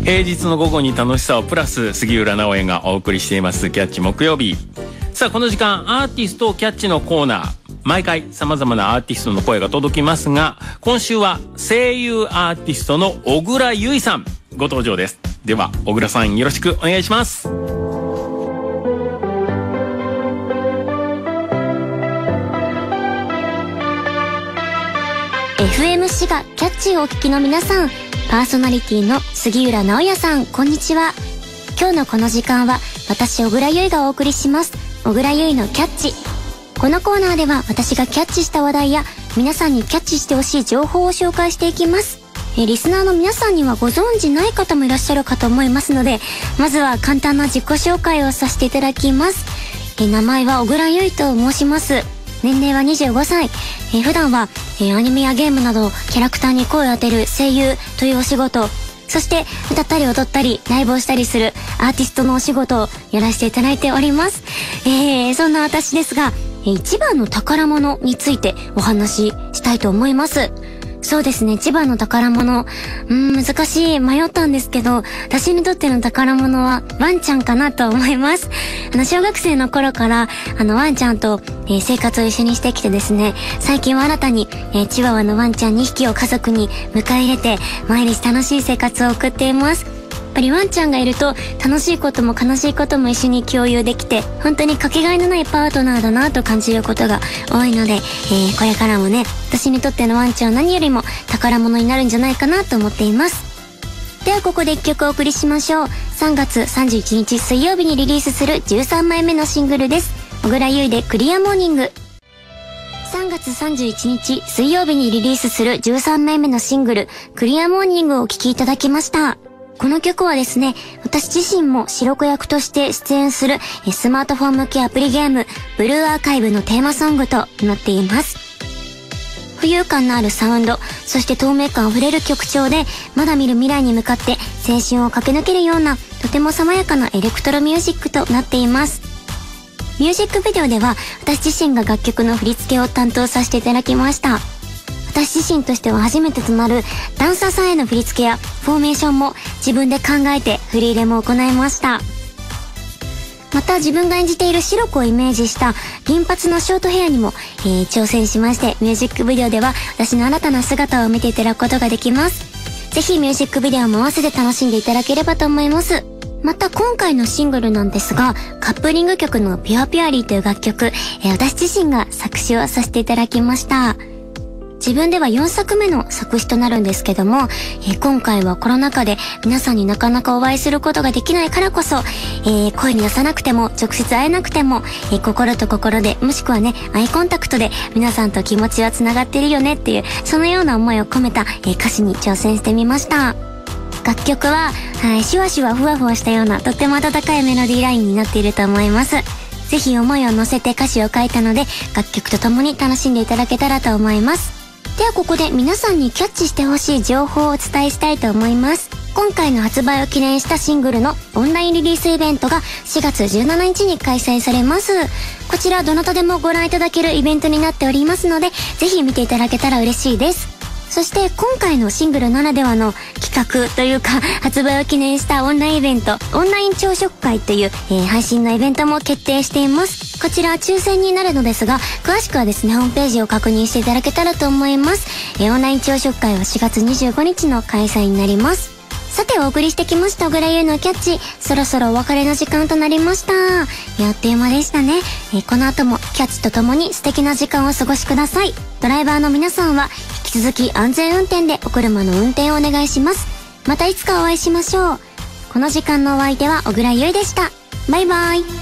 平日の午後に楽しさをプラス、杉浦直哉がお送りしていますキャッチ木曜日。さあこの時間、アーティストをキャッチのコーナー、毎回様々なアーティストの声が届きますが、今週は声優アーティストの小倉優衣さんご登場です。では小倉さん、よろしくお願いします。 FM 滋賀キャッチをお聞きの皆さん、パーソナリティの杉浦直哉さん、こんにちは。今日のこの時間は私小倉優衣がお送りします。小倉優衣のキャッチ。このコーナーでは私がキャッチした話題や皆さんにキャッチしてほしい情報を紹介していきます。リスナーの皆さんにはご存知ない方もいらっしゃるかと思いますので、まずは簡単な自己紹介をさせていただきます。名前は小倉優衣と申します。年齢は25歳。普段はアニメやゲームなどキャラクターに声を当てる声優というお仕事、そして歌ったり踊ったりライブをしたりするアーティストのお仕事をやらせていただいております。そんな私ですが、一番の宝物についてお話ししたいと思います。そうですね、一番の宝物。難しい。迷ったんですけど、私にとっての宝物はワンちゃんかなと思います。小学生の頃から、ワンちゃんと、生活を一緒にしてきてですね、最近は新たに、チワワのワンちゃん2匹を家族に迎え入れて、毎日楽しい生活を送っています。やっぱりワンちゃんがいると楽しいことも悲しいことも一緒に共有できて、本当にかけがえのないパートナーだなと感じることが多いので、これからもね、私にとってのワンちゃんは何よりも宝物になるんじゃないかなと思っています。ではここで一曲お送りしましょう。3月31日水曜日にリリースする13枚目のシングルです。小倉優衣でクリアモーニング。3月31日水曜日にリリースする13枚目のシングルクリアモーニングをお聴きいただきました。この曲はですね、私自身も白子役として出演するスマートフォン向けアプリゲームブルーアーカイブのテーマソングとなっています。浮遊感のあるサウンド、そして透明感あふれる曲調で、まだ見る未来に向かって青春を駆け抜けるようなとても爽やかなエレクトロミュージックとなっています。ミュージックビデオでは私自身が楽曲の振り付けを担当させていただきました。私自身としては初めてとなるダンサーさんへの振り付けやフォーメーションも自分で考えて振り入れも行いました。また自分が演じている白子をイメージした銀髪のショートヘアにも、挑戦しまして、ミュージックビデオでは私の新たな姿を見ていただくことができます。ぜひミュージックビデオも合わせて楽しんでいただければと思います。また今回のシングルなんですが、カップリング曲のピュアピュアリーという楽曲、私自身が作詞をさせていただきました。自分では4作目の作詞となるんですけども、今回はコロナ禍で皆さんになかなかお会いすることができないからこそ、声に出さなくても直接会えなくても、心と心で、もしくはね、アイコンタクトで皆さんと気持ちは繋がってるよねっていう、そのような思いを込めた、歌詞に挑戦してみました。楽曲は、シュワシュワふわふわしたようなとっても温かいメロディーラインになっていると思います。ぜひ思いを乗せて歌詞を書いたので、楽曲とともに楽しんでいただけたらと思います。ではここで皆さんにキャッチしてほしい情報をお伝えしたいと思います。今回の発売を記念したシングルのオンラインリリースイベントが4月17日に開催されます。こちらどなたでもご覧いただけるイベントになっておりますので、ぜひ見ていただけたら嬉しいです。そして今回のシングルならではの企画というか、発売を記念したオンラインイベント、オンライン朝食会という、配信のイベントも決定しています。こちら抽選になるのですが、詳しくはですね、ホームページを確認していただけたらと思います。オンライン朝食会は4月25日の開催になります。さてお送りしてきました小倉優のキャッチ、そろそろお別れの時間となりました。あっという間でしたね。この後もキャッチとともに素敵な時間をお過ごしください。ドライバーの皆さんは引き続き安全運転でお車の運転をお願いします。またいつかお会いしましょう。この時間のお相手は小倉優でした。バイバイ。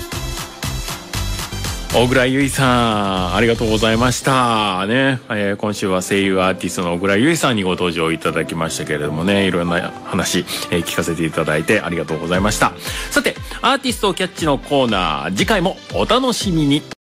小倉優衣さん、ありがとうございましたね。今週は声優アーティストの小倉優衣さんにご登場いただきましたけれどもね、いろんな話、聞かせていただいてありがとうございました。さて、アーティストキャッチのコーナー、次回もお楽しみに。